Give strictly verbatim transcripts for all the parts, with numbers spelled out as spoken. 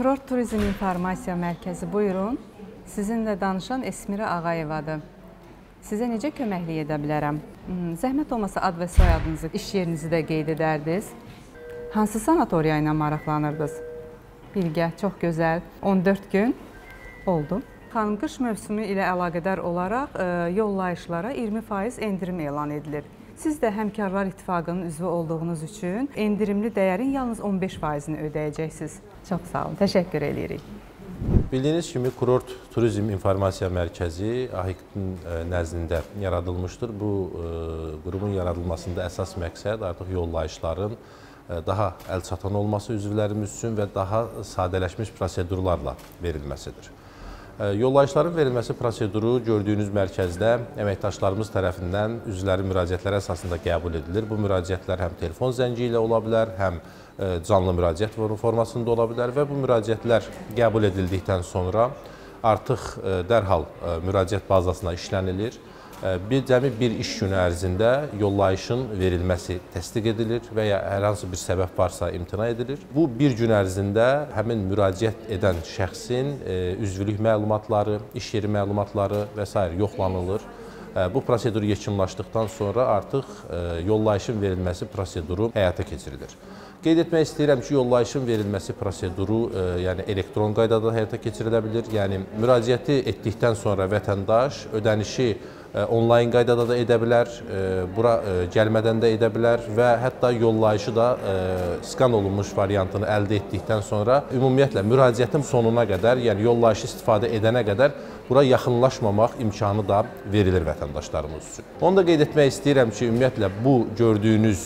Kurort Turizm İnformasiya Mərkəzi, buyurun. Sizinlə danışan Esmira Ağayevadır. Sizə necə köməklik edə bilərəm? Zəhmət olmasa ad və soyadınızı, iş yerinizi də qeyd edərdiniz. Hansı sanatoriya ilə maraqlanırdınız? Bilgə, çox gözəl. on dörd gün oldu. Xanım, qış mövsümü ilə əlaqədar olaraq yollayışlara iyirmi faiz endirim elan edilir. Siz də Həmkarlar İttifaqının üzvü olduğunuz üçün endirimli dəyərin yalnız on beş faizini ödəyəcəksiniz. Çox sağ olun, təşəkkür edirik. Bildiyiniz kimi Kurort Turizm İnformasiya Mərkəzi A H İ Q-nun nəzdində yaradılmışdır. Bu qurumun yaradılmasında əsas məqsəd artıq yollayışların daha əlçatan olması üzvlərimiz üçün və daha sadələşmiş prosedurlarla verilməsidir. Yollayışların verilməsi proseduru gördüyünüz mərkəzdə əməkdaşlarımız tərəfindən üzvlərin müraciətləri əsasında qəbul edilir. Bu müraciətlər həm telefon zəngi ilə ola bilər, həm canlı müraciət formasında ola bilər və bu müraciətlər qəbul edildikdən sonra artıq dərhal müraciət bazasına işlənilir. Bir cəmi bir iş günü ərzində yollayışın verilməsi təsdiq edilir və ya hər hansı bir səbəb varsa imtina edilir. Bu bir gün ərzində həmin müraciət edən şəxsin üzvlük məlumatları, iş yeri məlumatları və s. yoxlanılır. Bu prosedur yekunlaşdıqdan sonra artıq yollayışın verilməsi proseduru həyata keçirilir. Qeyd etmək istəyirəm ki, yollayışın verilməsi proseduru yəni elektron qaydada həyata keçirilə bilir. Yəni müraciəti etdikdən sonra vətəndaş ödənişi onlayn qaydada da edə bilər, bura gəlmədən də edə bilər və hətta yollayışı da skan olunmuş variantını əldə etdikdən sonra ümumiyyətlə müraciətin sonuna qədər, yəni yollayışı istifadə edənə qədər bura yaxınlaşmamaq imkanı da verilir vətəndaşlarımız üçün. Onu da qeyd etmək istəyirəm ki, ümumiyyətlə bu gördüyünüz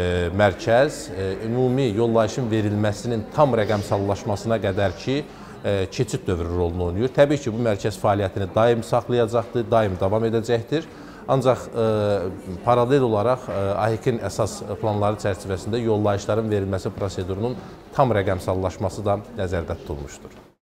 mərkəz ümumi yollayışın verilməsinin tam rəqəmsallaşmasına qədər ki, keçid dövrü rolunu oynayır. Təbii ki, bu mərkəz fəaliyyətini daim saxlayacaqdır, daim davam edəcəkdir. Ancaq paralel olaraq A H İ Q-nun əsas planları çərçivəsində yollayışların verilməsi prosedurunun tam rəqəmsallaşması da nəzərdə tutulmuşdur.